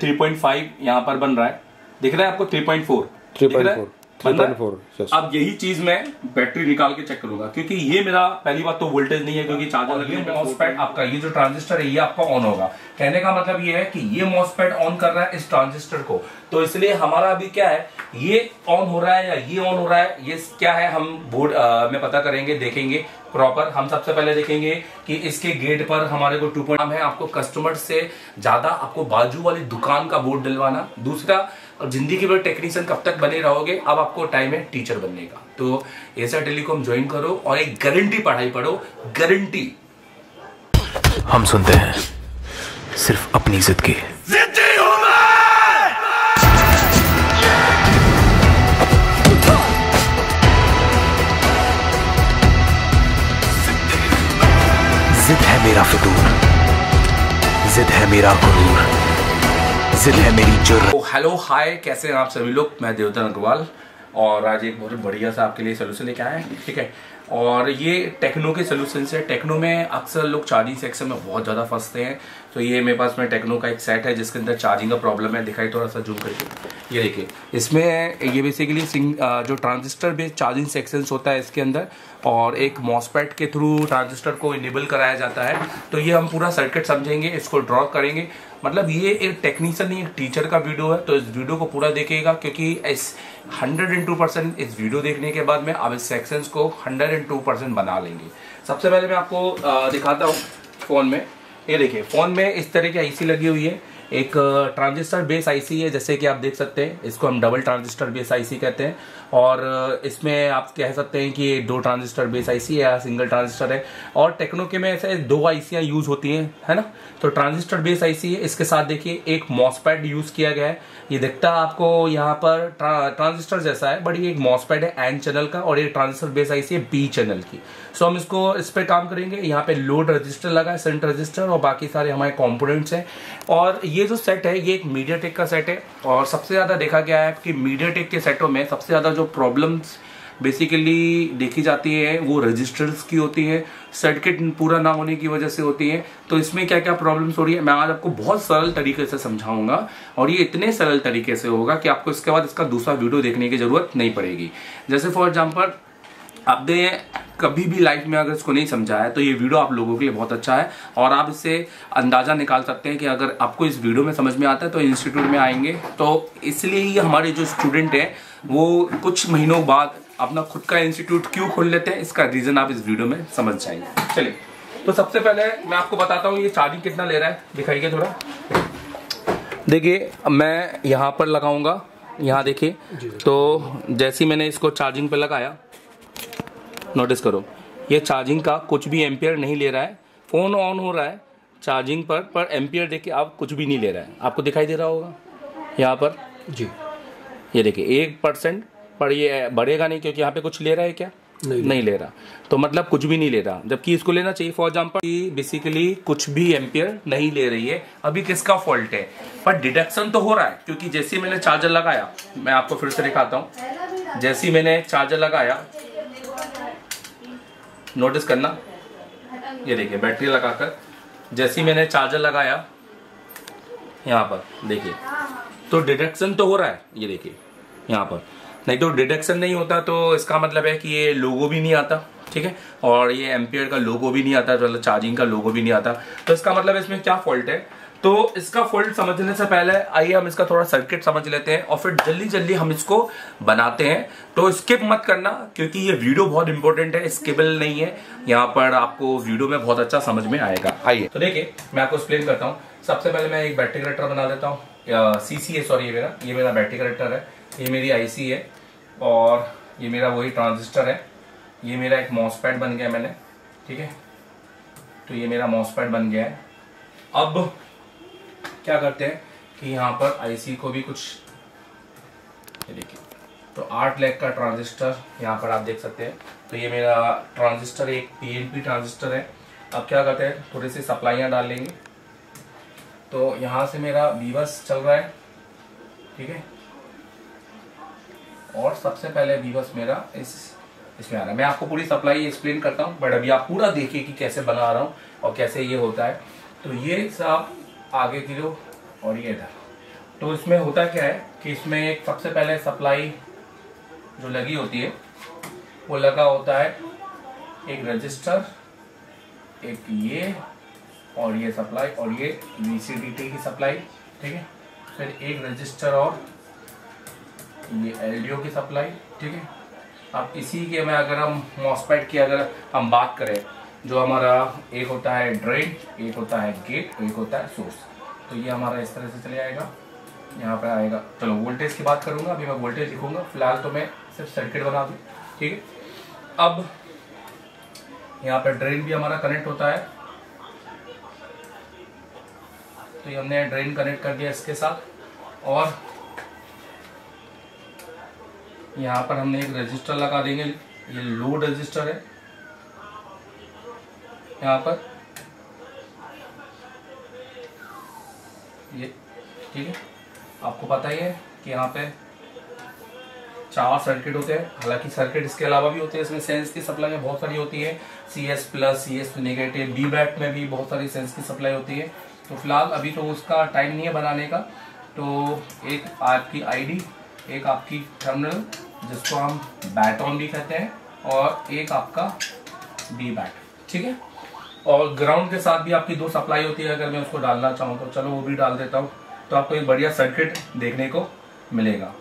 3.5 यहाँ पर बन रहा है, दिख रहा है आपको 3.4 3.4। अब यही चीज मैं बैटरी निकाल के चेक करूंगा, क्योंकि ये मेरा पहली बात तो वोल्टेज नहीं है, क्योंकि चार्जर लगने पे मॉसफेट आपका ये जो ट्रांजिस्टर है ये आपका ऑन होगा। कहने का मतलब ये है कि ये मॉसफेट ऑन कर रहा है इस ट्रांजिस्टर को, तो इसलिए हमारा अभी क्या है, ये ऑन हो रहा है या ये ऑन हो रहा है, ये क्या है हम बोर्ड में पता करेंगे, देखेंगे प्रॉपर। हम सबसे पहले देखेंगे कि इसके गेट पर हमारे को 2 है, आपको कस्टमर से ज्यादा आपको बाजू वाली दुकान का बोर्ड डलवाना। दूसरा, जिंदगी भर टेक्नीशियन कब तक बने रहोगे, अब आपको टाइम है टीचर बनने का, तो एसआर टेलीकॉम ज्वाइन करो और एक गारंटी पढ़ाई पढ़ो, गारंटी। हम सुनते हैं सिर्फ अपनी जिद की। जिद है मेरा फितूर, जिद है मेरा गुरूर, जिद है मेरी जुर्रत। हेलो हाय, कैसे हैं आप सभी लोग। मैं देवधर अग्रवाल और आज एक बहुत बढ़िया सा आपके लिए सोल्यूशन लेके आए हैं, ठीक है। और ये टेक्नो के सोल्यूशन है। टेक्नो में अक्सर लोग चार्जिंग सेक्शन में बहुत ज़्यादा फंसते हैं, तो ये मेरे पास में टेक्नो का एक सेट है जिसके अंदर चार्जिंग का प्रॉब्लम है। दिखाई थोड़ा सा जूम करके, ये देखिए, इसमें ये बेसिकली जो ट्रांजिस्टर बेस्ड चार्जिंग सेक्शंस होता है इसके अंदर, और एक मॉसफेट के थ्रू ट्रांजिस्टर को इनेबल कराया जाता है। तो ये हम पूरा सर्किट समझेंगे, इसको ड्रॉ करेंगे। मतलब ये एक टेक्नीशियन नहीं, एक टीचर का वीडियो है, तो इस वीडियो को पूरा देखिएगा, क्योंकि इस 102% इस वीडियो देखने के बाद में आप इस सेक्शंस को 102% बना लेंगे। सबसे पहले मैं आपको दिखाता हूँ फोन में। ये देखिए, फोन में इस तरह की आईसी लगी हुई है, एक ट्रांजिस्टर बेस आईसी है, जैसे कि आप देख सकते हैं। इसको हम डबल ट्रांजिस्टर बेस आईसी कहते हैं, और इसमें आप कह सकते हैं कि ये 2 ट्रांजिस्टर बेस आईसी है या सिंगल ट्रांजिस्टर है। और टेक्नो के में ऐसे 2 आईसियां यूज होती हैं, है ना। तो ट्रांजिस्टर बेस आईसी है, इसके साथ देखिए एक मॉसफेट यूज किया गया है। ये दिखता है आपको यहाँ पर ट्रांजिस्टर जैसा है, बट ये एक मॉसफेट है N चैनल का, और ये ट्रांजिस्टर बेस आईसी है B चैनल की। सो हम इसको इस पे काम करेंगे। यहाँ पे लोड रजिस्टर लगा है, सेंट रजिस्टर, और बाकी सारे हमारे कंपोनेंट्स हैं। और ये जो सेट है ये एक मीडियाटेक का सेट है, और सबसे ज्यादा देखा गया है कि मीडियाटेक के सेटों में सबसे ज्यादा जो प्रॉब्लम्स बेसिकली देखी जाती है वो रजिस्टर्स की होती है, सर्किट पूरा ना होने की वजह से होती है। तो इसमें क्या क्या प्रॉब्लम्स हो रही है मैं आज आपको बहुत सरल तरीके से समझाऊंगा, और ये इतने सरल तरीके से होगा कि आपको इसके बाद इसका दूसरा वीडियो देखने की जरूरत नहीं पड़ेगी। जैसे फॉर एग्जाम्पल, आपने कभी भी लाइफ में अगर इसको नहीं समझा है तो ये वीडियो आप लोगों के लिए बहुत अच्छा है, और आप इससे अंदाजा निकाल सकते हैं कि अगर आपको इस वीडियो में समझ में आता है तो इंस्टीट्यूट में आएंगे। तो इसलिए ही हमारे जो स्टूडेंट हैं वो कुछ महीनों बाद अपना खुद का इंस्टीट्यूट क्यों खोल लेते हैं, इसका रीजन आप इस वीडियो में समझ जाएंगे। चलिए, तो सबसे पहले मैं आपको बताता हूँ ये चार्जिंग कितना ले रहा है, दिखाइए थोड़ा। देखिए, मैं यहाँ पर लगाऊंगा, यहाँ देखिए। तो जैसे मैंने इसको चार्जिंग पे लगाया, नोटिस करो, ये चार्जिंग का कुछ भी एम्पियर नहीं ले रहा है। फोन ऑन हो रहा है चार्जिंग पर एम्पियर देखिए आप कुछ भी नहीं ले रहा है। आपको दिखाई दे रहा होगा यहाँ पर जी, ये देखिए 1%, पर ये बढ़ेगा नहीं क्योंकि यहाँ पे कुछ ले रहा है क्या, नहीं ले रहा। तो मतलब कुछ भी नहीं ले रहा, जबकि इसको लेना चाहिए। फॉर एग्जाम्पल बेसिकली कुछ भी एम्पियर नहीं ले रही है। अभी किसका फॉल्ट है, पर डिडक्शन तो हो रहा है, क्योंकि जैसे मैंने चार्जर लगाया, मैं आपको फिर से दिखाता हूँ। जैसे मैंने चार्जर लगाया, नोटिस करना, ये देखिए बैटरी लगाकर जैसे मैंने चार्जर लगाया यहाँ पर देखिए, तो डिडक्शन तो हो रहा है। ये देखिए यहाँ पर, नहीं तो डिडक्शन नहीं होता तो इसका मतलब है कि ये लोगो भी नहीं आता, ठीक है, और ये एम्पियर का लोगो भी नहीं आता, मतलब चार्जिंग का लोगो भी नहीं आता। तो इसका मतलब इसमें क्या फॉल्ट है। तो इसका फॉल्ट समझने से पहले आइए हम इसका थोड़ा सर्किट समझ लेते हैं, और फिर जल्दी जल्दी हम इसको बनाते हैं। तो स्किप मत करना, क्योंकि ये वीडियो बहुत इंपॉर्टेंट है, स्किपेबल नहीं है। यहाँ पर आपको वीडियो में बहुत अच्छा समझ में आएगा। आइए, तो देखिए मैं आपको एक्सप्लेन करता हूँ। सबसे पहले मैं एक बैटरी कनेक्टर बना लेता हूँ। सीसी है, सॉरी, ये मेरा बैटरी कनेक्टर है, ये मेरी आईसी है, और ये मेरा वही ट्रांजिस्टर है। ये मेरा एक मॉसफेट बन गया मैंने, ठीक है। तो ये मेरा मॉसफेट बन गया है। अब क्या करते हैं कि यहाँ पर आईसी को भी कुछ, ये देखिए, तो 8 लैग का ट्रांजिस्टर यहाँ पर आप देख सकते हैं। तो ये मेरा ट्रांजिस्टर एक पीएनपी ट्रांजिस्टर है। अब क्या करते हैं, थोड़ी सी सप्लाइयाँ डाल लेंगे। तो यहाँ से मेरा बीबस चल रहा है, ठीक है, और सबसे पहले बीबस मेरा इसमें आ रहा है। मैं आपको पूरी सप्लाई एक्सप्लेन करता हूँ, बट अभी आप पूरा देखिए कि कैसे बना रहा हूँ और कैसे ये होता है। तो ये सब आगे की लो, और ये इधर। तो इसमें होता क्या है कि इसमें एक सबसे पहले सप्लाई जो लगी होती है वो लगा होता है एक रजिस्टर, एक ये और ये सप्लाई और ये VCDT की सप्लाई, ठीक है। फिर एक रजिस्टर और ये LDO की सप्लाई, ठीक है। अब इसी के में अगर हम मॉसफेट की अगर हम बात करें, जो हमारा एक होता है ड्रेन, एक होता है गेट, एक होता है सोर्स, तो ये हमारा इस तरह से चले आएगा, यहाँ पे आएगा। चलो वोल्टेज की बात करूंगा, अभी मैं वोल्टेज लिखूंगा, फिलहाल तो मैं सिर्फ सर्किट बना दूँ, ठीक है। अब यहाँ पे ड्रेन भी हमारा कनेक्ट होता है, तो ये हमने ड्रेन कनेक्ट कर दिया इसके साथ, और यहाँ पर हमने एक रजिस्टर लगा देंगे, ये लोड रजिस्टर है यहाँ पर, ये ठीक है। आपको पता ही है कि यहाँ पे 4 सर्किट होते हैं, हालांकि सर्किट इसके अलावा भी होते हैं, इसमें सेंस की सप्लाई बहुत सारी होती है, CS प्लस, CS नेगेटिव, B-बैट में भी बहुत सारी सेंस की सप्लाई होती है। तो फिलहाल अभी तो उसका टाइम नहीं है बनाने का। तो एक आपकी ID, एक आपकी टर्मिनल जिसको हम बैट ऑन भी कहते हैं, और एक आपका B-बैट, ठीक है। और ग्राउंड के साथ भी आपकी 2 सप्लाई होती है, अगर मैं उसको डालना चाहूँ तो चलो वो भी डाल देता हूँ, तो आपको एक बढ़िया सर्किट देखने को मिलेगा।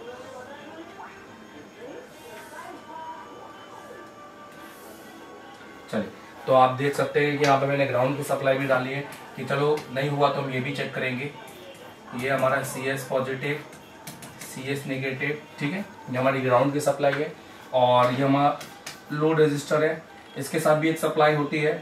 चलिए, तो आप देख सकते हैं कि यहाँ पे मैंने ग्राउंड की सप्लाई भी डाली है, कि चलो नहीं हुआ तो हम ये भी चेक करेंगे। ये हमारा CS पॉजिटिव, CS नेगेटिव, ठीक है, ये हमारी ग्राउंड की सप्लाई है, और ये हमारा लोड रजिस्टर है, इसके साथ भी एक सप्लाई होती है।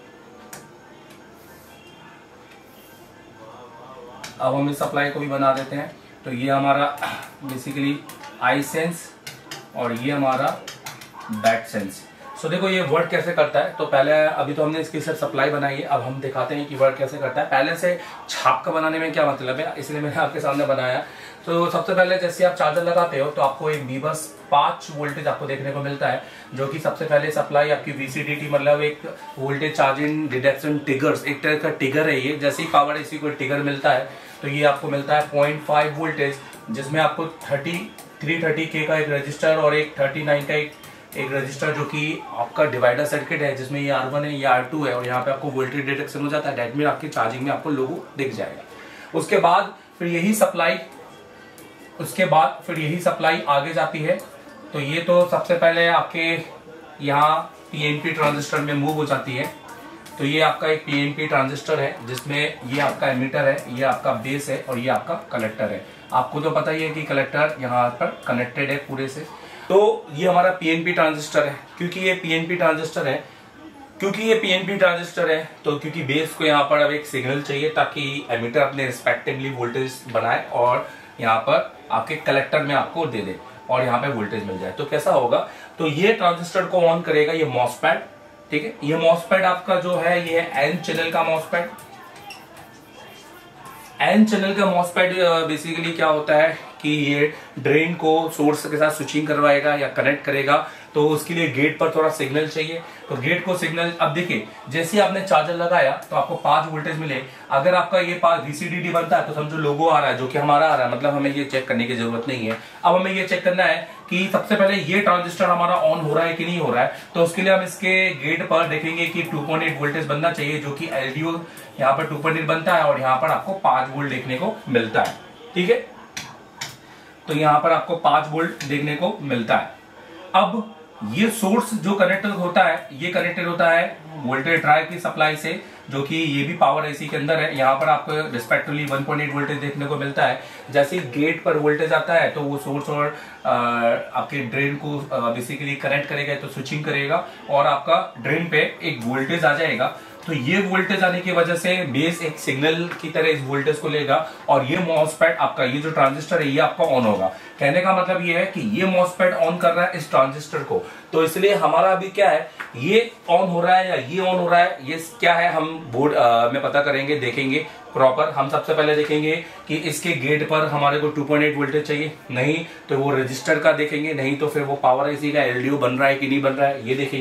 अब हम इस सप्लाई को भी बना देते हैं, तो ये हमारा बेसिकली आई सेंस और ये हमारा बैट सेंस। सो देखो ये वर्क कैसे करता है। तो पहले अभी तो हमने इसकी सिर्फ सप्लाई बनाई है, अब हम दिखाते हैं कि वर्क कैसे करता है। पहले से छाप का बनाने में क्या मतलब है, इसलिए मैंने आपके सामने बनाया। तो सबसे पहले जैसे आप चार्जर लगाते हो तो आपको एक B-बस 5 वोल्टेज आपको देखने को मिलता है, जो कि सबसे पहले सप्लाई आपकी VCDT मतलब एक वोल्टेज चार्जिंग डिडक्शन ट्रिगर्स, एक तरह का ट्रिगर है ये, जैसे ही पावर इसी को ट्रिगर मिलता है तो ये आपको मिलता है 0.5 वोल्टेज, जिसमें आपको 330K का एक रजिस्टर और एक 39 का एक रजिस्टर, जो कि आपका डिवाइडर सर्किट है, जिसमें ये R1 है, ये R2 है, और यहाँ पे आपको वोल्टेज डिटेक्शन हो जाता है। डेट में आपकी चार्जिंग में आपको लोगो दिख जाएगा। उसके बाद फिर यही सप्लाई आगे जाती है। तो ये तो सबसे पहले आपके यहाँ PNP ट्रांजिस्टर में मूव हो जाती है। तो ये आपका एक PNP ट्रांजिस्टर है, जिसमें ये आपका एमिटर है, ये आपका बेस है, और ये आपका कलेक्टर है। आपको तो पता ही है कि कलेक्टर यहाँ पर कनेक्टेड है पूरे से। तो ये हमारा PNP ट्रांजिस्टर है। क्योंकि ये PNP ट्रांजिस्टर है तो क्योंकि बेस को यहाँ पर अब एक सिग्नल चाहिए ताकि एमिटर अपने रिस्पेक्टिवली वोल्टेज बनाए और यहाँ पर आपके कलेक्टर में आपको दे दे और यहाँ पे वोल्टेज मिल जाए। तो कैसा होगा, तो ये ट्रांजिस्टर को ऑन करेगा ये मॉसफेट, ठीक है। ये मॉसफेट आपका जो है ये है N चैनल का मॉसफेट। N चैनल का मॉसफेट बेसिकली क्या होता है कि ये ड्रेन को सोर्स के साथ स्विचिंग करवाएगा या कनेक्ट करेगा, तो उसके लिए गेट पर थोड़ा सिग्नल चाहिए। तो गेट को सिग्नल, अब देखिए जैसे आपने चार्जर लगाया तो आपको 5 वोल्टेज मिले। अगर आपका ये 5 VCDT बनता है तो समझो लोगो आ रहा है, जो कि हमारा आ रहा है, मतलब हमें ये चेक करने की जरूरत नहीं है। अब हमें ये चेक करना है कि सबसे पहले ये ट्रांजिस्टर हमारा ऑन हो रहा है कि नहीं हो रहा है। तो उसके लिए हम इसके गेट पर देखेंगे कि 2.8 वोल्टेज बनना चाहिए, जो कि LDO यहाँ पर 2.8 बनता है और यहाँ पर आपको 5 वोल्ट देखने को मिलता है, ठीक है। तो यहाँ पर आपको 5 वोल्ट देखने को मिलता है। अब ये सोर्स जो कनेक्टेड होता है, ये कनेक्टेड होता है वोल्टेज ड्राइव की सप्लाई से, जो कि ये भी पावर एसी के अंदर है। यहाँ पर आपको रिस्पेक्टिवली 1.8 वोल्टेज देखने को मिलता है। जैसे ही गेट पर वोल्टेज आता है तो वो सोर्स और आपके ड्रेन को बेसिकली कनेक्ट करेगा, तो स्विचिंग करेगा और आपका ड्रेन पे एक वोल्टेज आ जाएगा। तो ये वोल्टेज आने की वजह से बेस एक सिग्नल की तरह इस वोल्टेज को लेगा और ये मॉसफेट आपका, ये जो ट्रांजिस्टर है ये आपका ऑन होगा। कहने का मतलब ये है कि ये मॉसफेट ऑन कर रहा है इस ट्रांजिस्टर को। तो इसलिए हमारा अभी क्या है, ये ऑन हो रहा है या ये ऑन हो रहा है, ये क्या है हम बोर्ड में पता करेंगे, देखेंगे प्रॉपर। हम सबसे पहले देखेंगे कि इसके गेट पर हमारे को 2.8 वोल्टेज चाहिए, नहीं तो वो रजिस्टर का देखेंगे, नहीं तो फिर वो पावर एसी का LDO बन रहा है कि नहीं बन रहा है ये देखेंगे।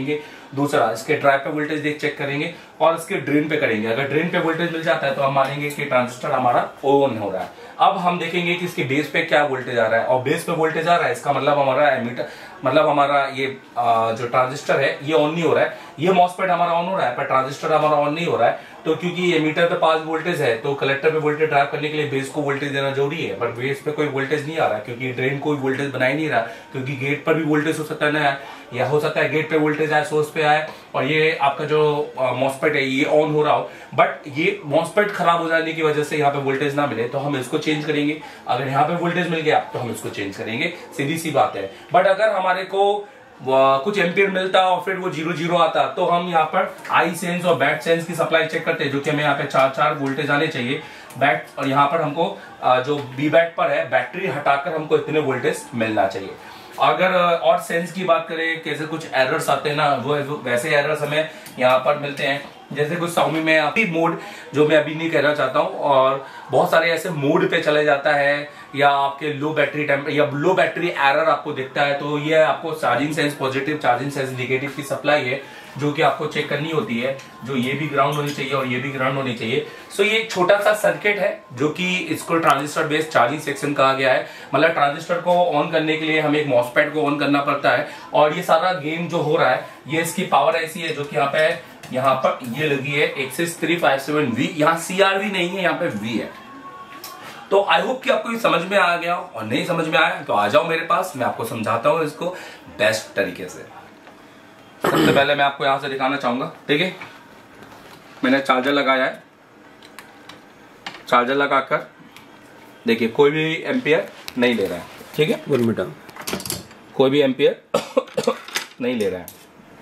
दूसरा इसके ड्राइव पे वोल्टेज देख चेक करेंगे और इसके ड्रेन पे करेंगे। अगर ड्रेन पे वोल्टेज मिल जाता है तो हम मानेंगे कि ट्रांजिस्टर हमारा ऑन हो रहा है। अब हम देखेंगे कि इसके बेस पे क्या वोल्टेज आ रहा है, और बेस पे वोल्टेज आ रहा है इसका मतलब हमारा एमीटर, मतलब हमारा ये जो ट्रांजिस्टर है ये ऑन नहीं हो रहा है। ये मॉसफेट हमारा ऑन हो रहा है पर ट्रांजिस्टर हमारा ऑन नहीं हो रहा है। तो क्योंकि एमीटर पे 5 वोल्टेज है तो कलेक्टर पे वोल्टेज ड्राइव करने के लिए बेस को वोल्टेज देना जरूरी है, पर बेस पे कोई वोल्टेज नहीं आ रहा है क्योंकि ड्रेन कोई वोल्टेज बना ही नहीं रहा, क्योंकि गेट पर भी वोल्टेज हो सकता है ना, या हो सकता है गेट पे वोल्टेज आए, सोर्स पे आए, और ये आपका जो मॉसफेट है ये ऑन हो रहा हो, बट ये मॉसफेट खराब हो जाने की वजह से यहाँ पे वोल्टेज ना मिले तो हम इसको चेंज करेंगे। अगर यहाँ पे वोल्टेज मिल गया तो हम इसको चेंज करेंगे, सीधी सी बात है। बट अगर हमारे को कुछ एम्पियर मिलता और फिर वो 0 आता तो हम यहाँ पर आई सेंस और बैट सेंस की सप्लाई चेक करते हैं, जो कि हमें यहाँ पे 4 वोल्टेज आने चाहिए बैट, और यहाँ पर हमको जो बी बैट पर है बैटरी हटाकर हमको इतने वोल्टेज मिलना चाहिए। अगर और सेंस की बात करें, कैसे कुछ एरर्स आते हैं ना, वो वैसे एरर्स हमें यहाँ पर मिलते हैं, जैसे कुछ Xiaomi में अभी मोड जो मैं अभी नहीं कहना चाहता हूँ, और बहुत सारे ऐसे मोड पे चले जाता है, या आपके लो बैटरी टेम्पर या लो बैटरी एरर आपको दिखता है, तो ये आपको charging sense positive, charging sense negative की सप्लाई है जो कि आपको चेक करनी होती है, जो ये भी ग्राउंड होनी चाहिए और ये भी ग्राउंड होनी चाहिए। सो ये एक छोटा सा सर्किट है जो कि इसको ट्रांजिस्टर बेस्ड चार्जिंग सेक्शन कहा गया है। मतलब ट्रांजिस्टर को ऑन करने के लिए हमें एक मॉसफेट को ऑन करना पड़ता है, और ये सारा गेम जो हो रहा है ये इसकी पावर ऐसी है जो कि यहाँ पर ये लगी है एक्सिस 357V, यहाँ CRV नहीं है, यहाँ पे V है। तो आई होप कि आपको ये समझ में आ गया, और नहीं समझ में आया तो आ जाओ मेरे पास, मैं आपको समझाता हूँ इसको बेस्ट तरीके से। सबसे पहले मैं आपको यहां से दिखाना चाहूंगा, ठीक है, मैंने चार्जर लगाया है। चार्जर लगाकर देखिए कोई भी एम्पियर नहीं ले रहा है, ठीक है, 1 मीटर कोई भी एम्पियर नहीं ले रहा है।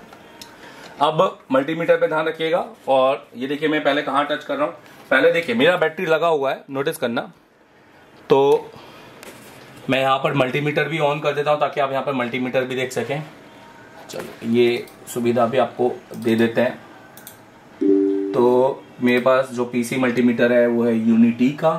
अब मल्टीमीटर पे ध्यान रखिएगा, और ये देखिए मैं पहले कहां टच कर रहा हूं, पहले देखिए मेरा बैटरी लगा हुआ है, नोटिस करना। तो मैं यहाँ पर मल्टीमीटर भी ऑन कर देता हूँ ताकि आप यहाँ पर मल्टीमीटर भी देख सकें। चलो ये सुविधा भी आपको दे देते हैं। तो मेरे पास जो पीसी मल्टीमीटर है वो है यूनिटी का,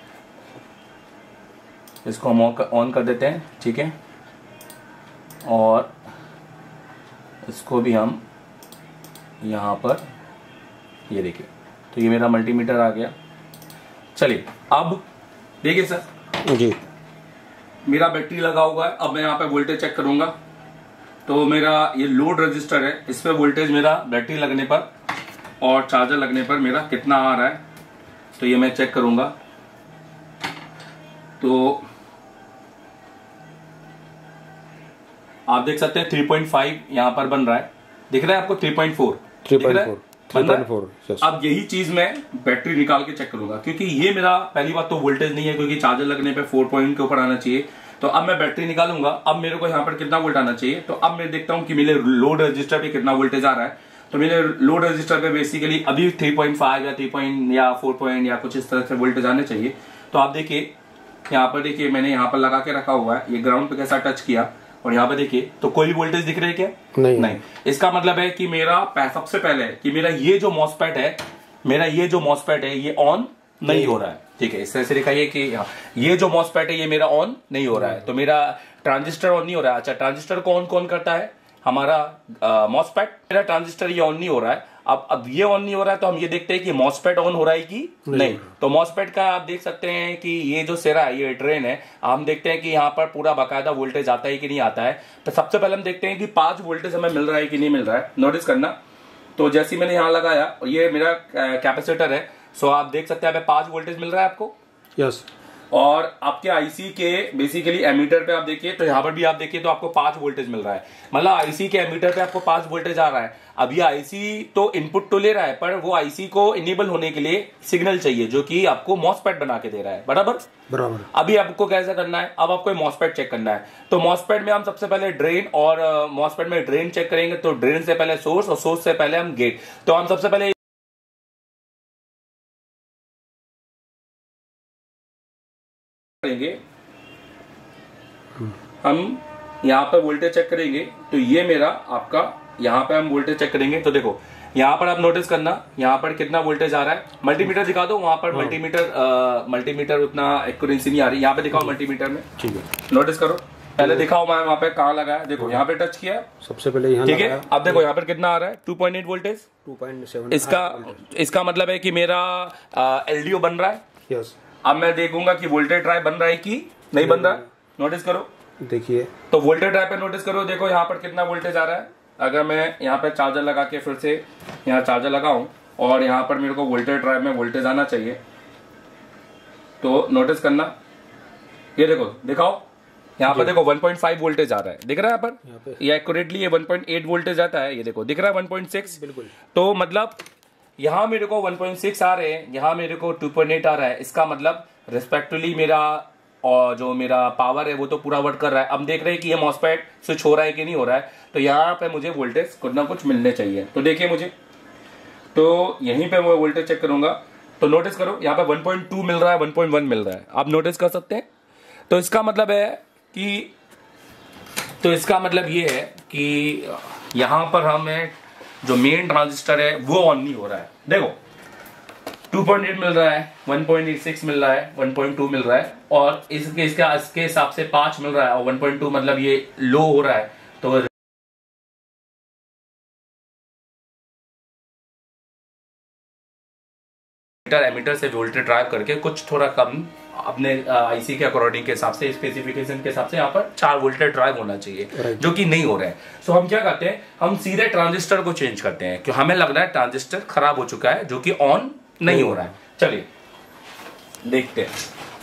इसको हम ऑन कर देते हैं, ठीक है, और इसको भी हम यहाँ पर ये देखिए, तो ये मेरा मल्टीमीटर आ गया। चलिए अब देखिए सर जी, मेरा बैटरी लगा हुआ है। अब मैं यहाँ पे वोल्टेज चेक करूंगा, तो मेरा ये लोड रजिस्टर है, इस पे वोल्टेज मेरा बैटरी लगने पर और चार्जर लगने पर मेरा कितना आ रहा है, तो ये मैं चेक करूंगा। तो आप देख सकते हैं 3.5 यहाँ पर बन रहा है, दिख रहा है आपको 3.4। अब यही चीज मैं बैटरी निकाल के चेक करूंगा, क्योंकि ये मेरा पहली बात तो वोल्टेज नहीं है, क्योंकि चार्जर लगने पे 4 पॉइंट के ऊपर आना चाहिए। तो अब मैं बैटरी निकालूंगा, अब मेरे को यहाँ पर कितना वोल्ट आना चाहिए, तो अब मैं देखता हूँ कि मेरे लोड रजिस्टर पे कितना वोल्टेज आ रहा है। तो मेरे लोड रजिस्टर पे बेसिकली अभी 3.5 या 3 पॉइंट या 4 पॉइंट या कुछ इस तरह से वोल्टेज आने चाहिए। तो आप देखिए यहाँ पर, देखिए मैंने यहाँ पर लगा के रखा हुआ है, ये ग्राउंड पे कैसा टच किया, और यहाँ पे देखिए तो कोई भी वोल्टेज दिख रहा है क्या? नहीं। इसका मतलब है कि मेरा सबसे पहले कि मेरा ये जो मॉसफेट है ये ऑन नहीं हो रहा है, ठीक है। इस तरह से दिखाइए कि ये जो मॉसफेट है ये मेरा ऑन नहीं हो रहा है, तो मेरा ट्रांजिस्टर ऑन नहीं हो रहा है। अच्छा, ट्रांजिस्टर को ऑन कौन करता है? हमारा मॉसफेट। मेरा ट्रांजिस्टर ये ऑन नहीं हो रहा है। अब ये ऑन नहीं हो रहा है तो हम ये देखते हैं कि मॉसफेट ऑन हो रहा है कि नहीं। तो मॉसफेट का आप देख सकते हैं कि ये जो सिरा है, ये ड्रेन है, हम देखते हैं कि यहाँ पर पूरा बाकायदा वोल्टेज आता है कि नहीं आता है। तो सबसे पहले हम देखते हैं कि 5 वोल्टेज हमें मिल रहा है कि नहीं मिल रहा है, नोटिस करना। तो जैसे मैंने यहाँ लगाया, ये मेरा कैपेसिटर है, सो आप देख सकते हैं हमें 5 वोल्टेज मिल रहा है आपको। यस। और आपके आईसी के बेसिकली एमीटर पे आप देखिए, तो यहाँ पर भी आप देखिए तो आपको 5 वोल्टेज मिल रहा है। मतलब आईसी के एमीटर पे आपको 5 वोल्टेज आ रहा है। अब ये आईसी तो इनपुट तो ले रहा है, पर वो आईसी को इनेबल होने के लिए सिग्नल चाहिए जो कि आपको मॉसफेट बना के दे रहा है, बराबर। अभी आपको कैसे करना है, अब आपको मॉसफेट चेक करना है। तो मॉसफेट में हम सबसे पहले ड्रेन, और मॉसफेट में ड्रेन चेक करेंगे, तो ड्रेन से पहले सोर्स, और सोर्स से पहले हम गेट। तो हम सबसे पहले हम यहाँ पर वोल्टेज चेक करेंगे। तो ये मेरा आपका यहाँ पे हम वोल्टेज चेक करेंगे। तो देखो यहाँ पर आप नोटिस करना, यहाँ पर कितना वोल्टेज आ रहा है। मल्टीमीटर दिखा दो, वहां पर मल्टीमीटर उतना एक्यूरेंसी नहीं आ रही। यहाँ पे दिखाओ मल्टीमीटर में, ठीक है, नोटिस करो पहले दिखाओ मैं वहाँ पे कहाँ लगा है, देखो यहाँ पे टच किया सबसे पहले यहाँ, ठीक है। अब देखो यहाँ पर कितना आ रहा है, 2.8 वोल्टेज, 2.7। इसका मतलब है कि मेरा LDO बन रहा है। यस। अब मैं देखूंगा कि वोल्टेज ड्राइव बन रहा है कि नहीं बन रहा है। नोटिस करो, देखिए तो वोल्टेज ड्राइव पे नोटिस करो, देखो यहाँ पर कितना वोल्टेज आ रहा है। अगर मैं यहाँ पे चार्जर लगा के फिर से यहाँ चार्जर लगाऊं और यहाँ पर मेरे को वोल्टेज ड्राइव में वोल्टेज आना चाहिए, तो नोटिस करना, ये देखो, दिखाओ यहाँ पर देखो 1.5 वोल्टेज आ रहा है, दिख रहा है यहाँ पर, ये एक्यूरेटली ये 1.8 वोल्टेज आता है, ये देखो दिख रहा है 1.6। बिल्कुल। तो मतलब यहाँ मेरे को 1.6 आ रहे हैं, यहाँ मेरे को 2.8 आ रहा है, इसका मतलब रिस्पेक्टिवली मेरा और जो मेरा पावर है वो तो पूरा वर्क कर रहा है। अब देख रहे हैं कि ये मॉसफेट स्विच हो रहा है कि नहीं हो रहा है, तो यहाँ पे मुझे वोल्टेज कुछ ना कुछ मिलने चाहिए। तो देखिए मुझे, तो यहीं पे मैं वोल्टेज चेक करूंगा, तो नोटिस करो यहाँ पे 1.2 मिल रहा है, 1.1 मिल रहा है, आप नोटिस कर सकते हैं। तो इसका मतलब है कि, तो इसका मतलब ये है कि यहाँ पर हमें जो मेन ट्रांजिस्टर है वो ऑन नहीं हो रहा है। देखो 2.8 मिल रहा है, 1.86 मिल रहा है, 1.2 मिल रहा है, और इसके हिसाब से 5 मिल रहा है, और 1.2 मतलब ये लो हो रहा है। तो एमीटर से वोल्टेज ड्राइव करके कुछ थोड़ा कम अपने आईसी के अकॉर्डिंग के हिसाब से, स्पेसिफिकेशन के हिसाब से यहाँ पर 4 वोल्टेज ड्राइव होना चाहिए, जो कि नहीं हो रहा है। सो हम क्या करते हैं, हम सीधे ट्रांजिस्टर को चेंज करते हैं, क्योंकि हमें लग रहा है ट्रांजिस्टर खराब हो चुका है, जो कि ऑन नहीं हो रहा है। चलिए देखते हैं।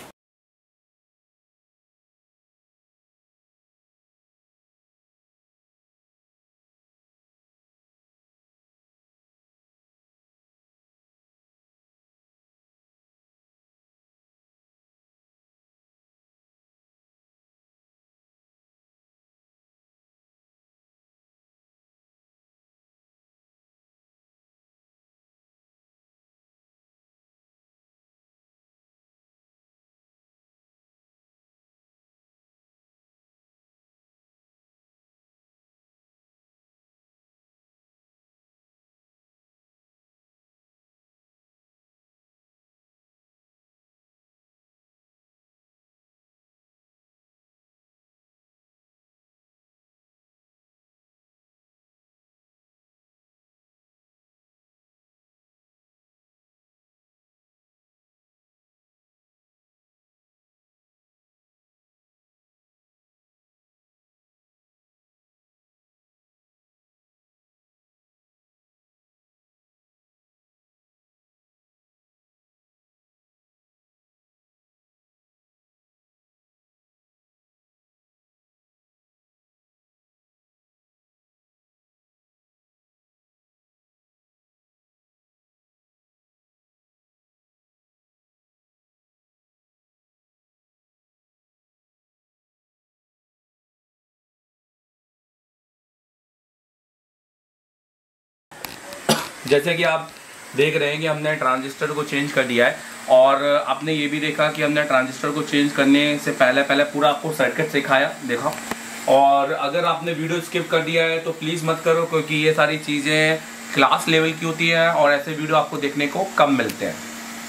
जैसे कि आप देख रहे हैं कि हमने ट्रांजिस्टर को चेंज कर दिया है, और आपने ये भी देखा कि हमने ट्रांजिस्टर को चेंज करने से पहले पूरा आपको सर्किट सिखाया, देखा। और अगर आपने वीडियो स्किप कर दिया है तो प्लीज़ मत करो, क्योंकि ये सारी चीज़ें क्लास लेवल की होती हैं और ऐसे वीडियो आपको देखने को कम मिलते हैं।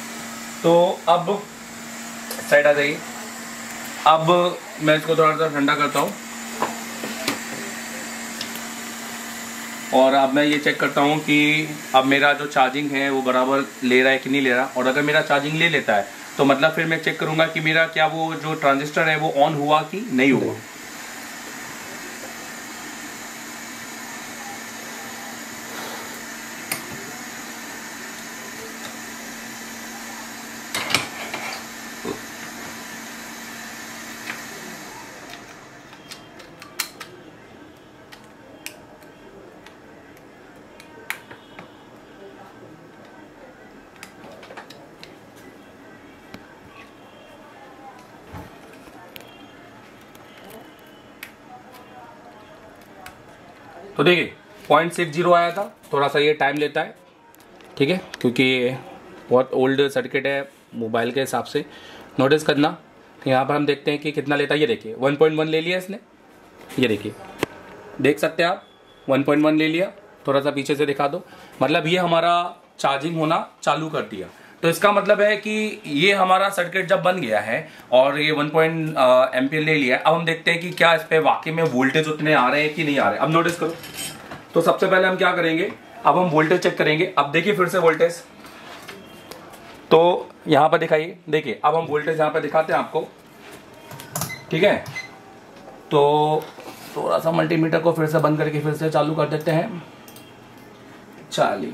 तो अब साइड आ जाइए। अब मैं इसको थोड़ा सा ठंडा करता हूँ, और अब मैं ये चेक करता हूँ कि अब मेरा जो चार्जिंग है वो बराबर ले रहा है कि नहीं ले रहा। और अगर मेरा चार्जिंग ले लेता है तो मतलब फिर मैं चेक करूँगा कि मेरा क्या वो जो ट्रांजिस्टर है वो ऑन हुआ कि नहीं हुआ। तो देखिए 0.60 आया था, थोड़ा सा ये टाइम लेता है, ठीक है, क्योंकि बहुत ओल्ड सर्किट है मोबाइल के हिसाब से। नोटिस करना, यहाँ पर हम देखते हैं कि कितना लेता है। ये देखिए 1.1 ले लिया इसने, ये देखिए, देख सकते हैं आप 1.1 ले लिया। थोड़ा सा पीछे से दिखा दो, मतलब ये हमारा चार्जिंग होना चालू कर दिया। तो इसका मतलब है कि ये हमारा सर्किट जब बन गया है और ये 1 एम्पियर ले लिया है, अब हम देखते हैं कि क्या इस पे वाकई में वोल्टेज उतने आ रहे हैं कि नहीं आ रहे। अब नोटिस करो, तो सबसे पहले हम क्या करेंगे, अब हम वोल्टेज चेक करेंगे। अब देखिए फिर से वोल्टेज, तो यहां पर दिखाइए, देखिए अब हम वोल्टेज यहां पर दिखाते हैं आपको, ठीक है। तो थोड़ा सा मल्टीमीटर को फिर से बंद करके फिर से चालू कर देते हैं। चलिए,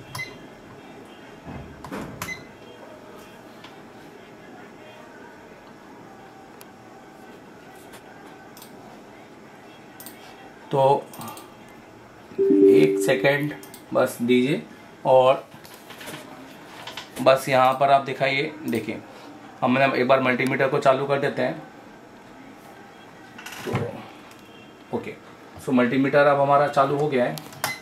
तो 1 सेकेंड बस दीजिए और बस यहाँ पर आप दिखाइए। देखिए हमने एक बार मल्टीमीटर को चालू कर देते हैं, तो ओके, सो मल्टीमीटर अब हमारा चालू हो गया है,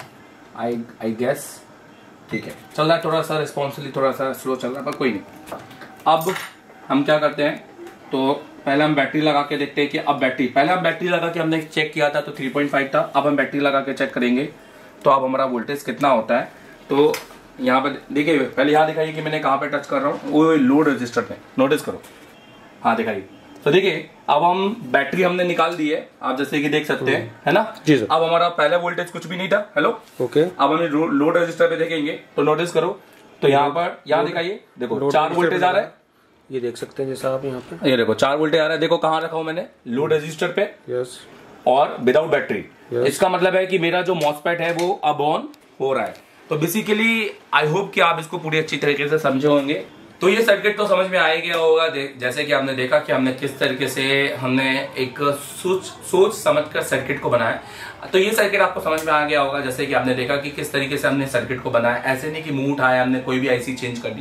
आई गेस, ठीक है। चल रहा है थोड़ा सा रिस्पॉन्सिबली, थोड़ा सा स्लो चल रहा है, पर कोई नहीं। अब हम क्या करते हैं, तो पहले हम बैटरी लगा के देखते हैं कि अब बैटरी, पहले हम बैटरी लगा के हमने चेक किया था तो 3.5 था, अब हम बैटरी लगा के चेक करेंगे तो अब हमारा वोल्टेज कितना होता है। तो यहाँ पर देखिए, पहले यहाँ दिखाइए कि मैंने कहाँ पे टच कर रहा हूँ, वो लोड रजिस्टर पे, नोटिस करो, हाँ दिखाइए। तो देखिए अब हम बैटरी हमने निकाल दी है, आप जैसे कि देख सकते हैं, है ना जी सर। अब हमारा पहले वोल्टेज कुछ भी नहीं था, हेलो ओके। अब हमें लोड रजिस्टर पे देखेंगे तो नोटिस करो, तो यहाँ पर यहाँ दिखाइए, देखो 4 वोल्टेज आ रहा है, ये देख सकते हैं जैसा आप यहाँ पे, ये देखो 4 वोल्टेज आ रहा है। देखो कहाँ रखा हूं मैंने, लोड रजिस्टर पे, यस, और विदाउट बैटरी। Yes. इसका मतलब है कि मेरा जो मॉसफेट है वो अब ऑन हो रहा है। तो बेसिकली आई होप कि आप इसको पूरी अच्छी तरीके से समझे होंगे। तो ये सर्किट तो समझ में आ ही गया होगा, जैसे कि आपने देखा कि हमने किस तरीके से हमने एक सोच समझकर सर्किट को बनाया। तो ये सर्किट आपको समझ में आ गया होगा, जैसे कि आपने देखा कि किस तरीके से हमने सर्किट को बनाया। ऐसे नहीं कि मुंह उठाया हमने कोई भी आईसी चेंज कर दी।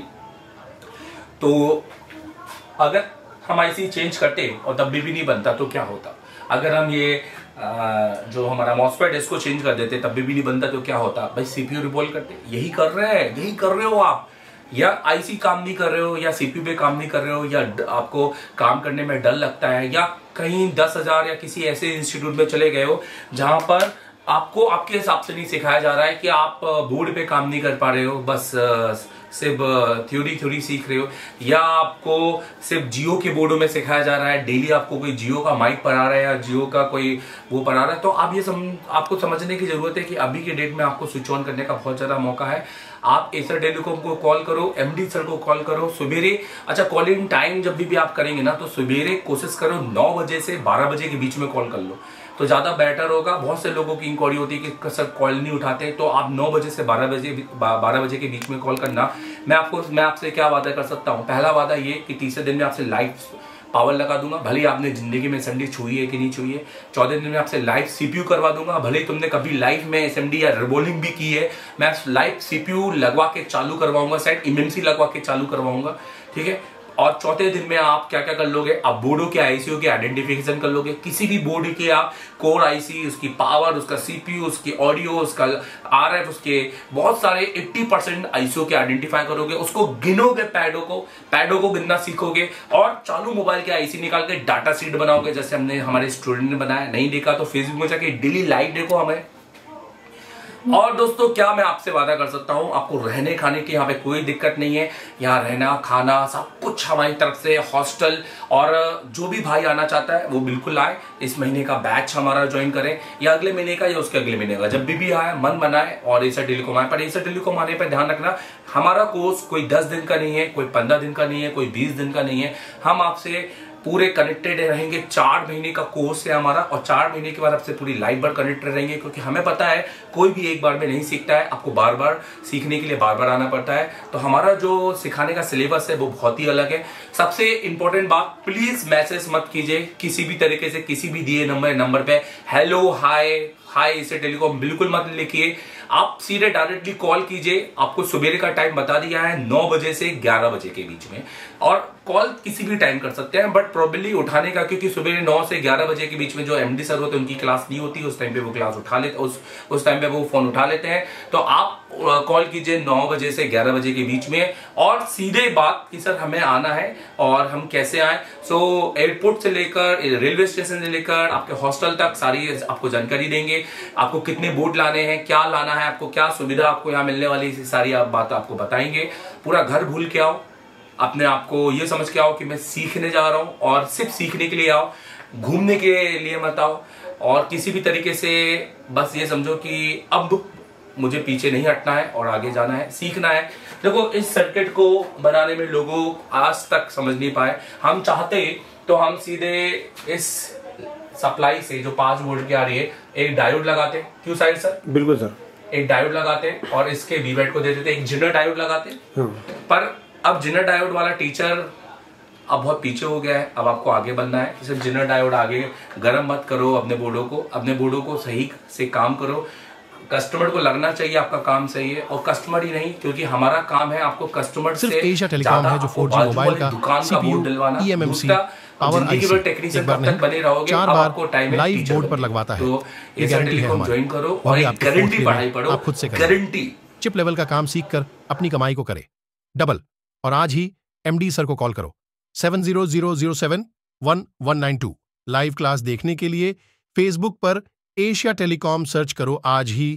तो अगर हम आईसी चेंज करते और तब भी नहीं बनता तो क्या होता, अगर हम ये जो हमारा मॉसफेट है इसको चेंज कर देते तब भी नहीं बनता तो क्या होता, भाई सीपीयू रिवॉल्व करते। यही कर रहे हैं, यही कर रहे हो आप, या आईसी काम नहीं कर रहे हो, या सीपीयू पे काम नहीं कर रहे हो, या आपको काम करने में डर लगता है, या कहीं 10,000 या किसी ऐसे इंस्टीट्यूट में चले गए हो जहां पर आपको आपके हिसाब से नहीं सिखाया जा रहा है कि आप बोर्ड पे काम नहीं कर पा रहे हो, बस सिर्फ थ्योरी सीख रहे हो, या आपको सिर्फ जियो के बोर्डों में सिखाया जा रहा है, डेली आपको कोई जियो का माइक पढ़ा रहा है या जियो का कोई वो पढ़ा रहा है। तो आप ये आपको समझने की जरूरत है कि अभी के डेट में आपको स्विच ऑन करने का बहुत ज्यादा मौका है। आप एसर टेलीकॉम को कॉल करो, एमडी सर को कॉल करो सवेरे। अच्छा, कॉलिंग टाइम जब भी आप करेंगे ना तो सवेरे कोशिश करो 9 बजे से 12 बजे के बीच में कॉल कर लो तो ज्यादा बेटर होगा। बहुत से लोगों की इंक्वायरी होती है कि सर कॉल नहीं उठाते, तो आप 9 बजे से 12 बजे के बीच में कॉल करना। मैं आपसे क्या वादा कर सकता हूँ, पहला वादा ये कि तीसरे दिन में आपसे लाइव पावर लगा दूंगा, भले ही आपने जिंदगी में एसएमडी छुई है कि नहीं छुई है। 14 दिन में आपसे लाइव सीपीयू करवा दूंगा, भले ही तुमने कभी लाइव में एसएमडी या रिबोलिंग भी की है, मैं लाइव सीपीयू लगवा के चालू करवाऊंगा, सेट एमएमसी लगवा के चालू करवाऊंगा, ठीक है। और चौथे दिन में आप क्या क्या कर लोगे, आप बोर्डों के आईसीयू के आइडेंटिफिकेशन कर लोगे। किसी भी बोर्ड के आप कोर आईसी, उसकी पावर, उसका सीपीयू, उसकी ऑडियो, उसका आरएफ, उसके बहुत सारे 80% आईसीयू के आइडेंटिफाई करोगे, उसको गिनोगे, पैडों को गिनना सीखोगे, और चालू मोबाइल के आईसी निकाल के डाटा शीट बनाओगे जैसे हमने हमारे स्टूडेंट ने बनाया। नहीं देखा तो फेसबुक में जाके डेली लाइव देखो हमें। और दोस्तों क्या मैं आपसे वादा कर सकता हूं, आपको रहने खाने की यहाँ पे कोई दिक्कत नहीं है। यहाँ रहना खाना सब कुछ हमारी तरफ से, हॉस्टल, और जो भी भाई आना चाहता है वो बिल्कुल आए। इस महीने का बैच हमारा ज्वाइन करें, या अगले महीने का या उसके अगले महीने का, जब भी आए मन बनाए और एसर टेलीकॉम आए। पर एसर टेलीकॉम आने पर ध्यान रखना, हमारा कोर्स कोई 10 दिन का नहीं है, कोई 15 दिन का नहीं है, कोई 20 दिन का नहीं है। हम आपसे पूरे कनेक्टेड रहेंगे। 4 महीने का कोर्स है हमारा, और 4 महीने के बाद आपसे पूरी लाइफ भर कनेक्टेड रहेंगे, क्योंकि हमें पता है कोई भी एक बार में नहीं सीखता है, आपको बार बार सीखने के लिए बार बार आना पड़ता है। तो हमारा जो सिखाने का सिलेबस है वो बहुत ही अलग है। सबसे इंपॉर्टेंट बात, प्लीज मैसेज मत कीजिए किसी भी तरीके से, किसी भी दिए नंबर पे हेलो हाय एसर टेलीकॉम बिल्कुल मत लिखिए। आप सीधे डायरेक्टली कॉल कीजिए। आपको सुबह का टाइम बता दिया है 9 बजे से 11 बजे के बीच में, और कॉल किसी भी टाइम कर सकते हैं, बट प्रॉब्ली उठाने का, क्योंकि सुबह 9 से 11 बजे के बीच में जो एमडी सर होते हैं उनकी क्लास नहीं होती, उस टाइम पे वो क्लास उठा लेते, उस टाइम पे वो फोन उठा लेते हैं। तो आप कॉल कीजिए 9 बजे से 11 बजे के बीच में, और सीधे बात कि सर हमें आना है और हम कैसे आए। सो एयरपोर्ट से लेकर रेलवे स्टेशन से लेकर आपके हॉस्टल तक सारी आपको जानकारी देंगे। आपको कितने बोर्ड लाने हैं, क्या लाना है, आपको क्या सुविधा आपको यहाँ मिलने वाली, सारी बात आपको बताएंगे। पूरा घर भूल के आओ, अपने आप को ये समझ के आओ कि मैं सीखने जा रहा हूं, और सिर्फ सीखने के लिए आओ, घूमने के लिए मत आओ। और किसी भी तरीके से बस ये समझो कि अब मुझे पीछे नहीं हटना है और आगे जाना है, सीखना है। देखो, इस सर्किट को बनाने में लोगों आज तक समझ नहीं पाए। हम चाहते तो हम सीधे इस सप्लाई से जो 5 वोल्ट की आ रही है एक डायोड लगाते। क्यों साहिल सर? बिल्कुल सर। एक डायोड लगाते और इसके वीवेट को दे देते, एक जिनर डायोड लगाते। हाँ। पर अब जिनर डायोड वाला टीचर अब बहुत पीछे हो गया है। अब आपको आगे बनना है। सिर्फ जिनर डायोड आगे गर्म मत करो अपने बोर्डों को सही से काम करो। कस्टमर को लगना चाहिए आपका काम सही है, और कस्टमर ही नहीं, क्योंकि हमारा काम है आपको कस्टमर से एशिया टेलीकॉम है जो 4G मोबाइल का दुकान का बोर्ड दिलवाना। EMMC पावर आईसी एक बार नहीं 4 बार लाइव बोर्ड पर लगवाता है। तो ये गारंटी है हमारी। ज्वाइन करो और और आपकी गारंटी फोर्थ पढ़ाई में पढ़ो, आप खुद से करें। गारंटी चिप लेवल का काम सीख कर अपनी कमाई को करे डबल। और आज ही MD सर को कॉल करो 7000071192। लाइव क्लास देखने के लिए फेसबुक पर एशिया टेलीकॉम सर्च करो आज ही।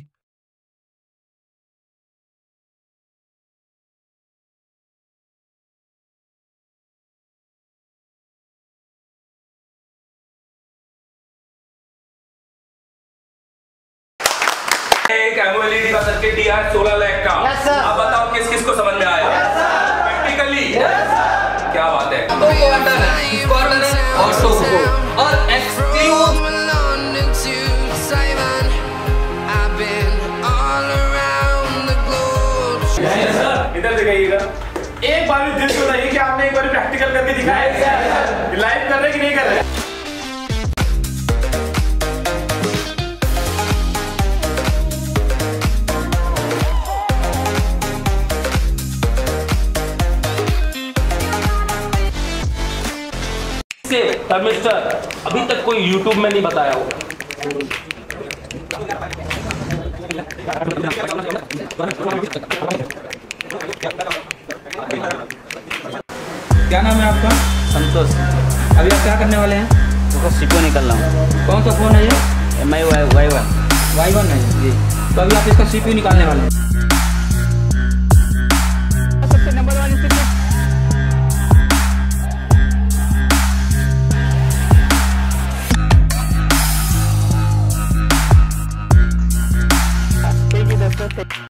एक एमओएलईडी का सर्किट दिया है 16 लाख का। अब बताओ किस किस को समझ में आया? प्रैक्टिकली क्या बात है। और एक्सक्लूसिव इधर दिखाइएगा। एक बार भी दिल से बताइए कि आपने एक बार प्रैक्टिकल करके दिखाया है, लाइव कर रहे कि नहीं कर रहे? मिस्टर अभी तक कोई YouTube में नहीं बताया होगा। क्या नाम है आपका? संतोष। अभी आप क्या करने वाले हैं? तो सीपो निकल रहा हूँ। कौन सा फोन है ये? MI Y1 Y1 है जी। तो अभी आप इसका CPU निकालने वाले हैं।